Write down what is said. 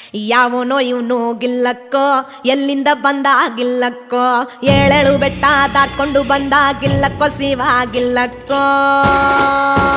ಯಾವನೋ ಇವನು ಗಿಲ್ಲಕ್ಕೋ ಎಲ್ಲಿಂದ ಬಂದಾಗಿಲ್ಲಕ್ಕೋ ಏಳೇಳು ಬೆಟ್ಟ ದಾಟ್ಕೊಂಡು ಬಂದಾಗಿಲ್ಲಕ್ಕೋ ಶಿವ ಗಿಲ್ಲಕ್ಕೋ